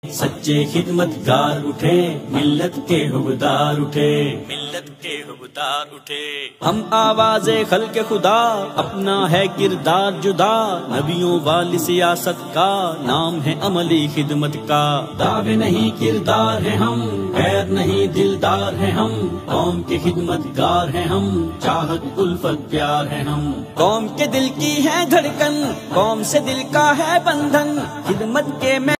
सच्चे खिदमतगार उठे, मिल्लत के हुबदार उठे, मिल्लत के हुबदार उठे। हम आवाज़े खल्क़े खुदा, अपना है किरदार जुदा, नबियों वाली सियासत का नाम है अमली खिदमत का। दावे नहीं किरदार है हम, गैर नहीं दिलदार है हम, कौम के खिदमतगार है हम, चाहत उल्फत प्यार है हम। कौम के दिल की है धड़कन, कौम से दिल का है बंधन, खिदमत के में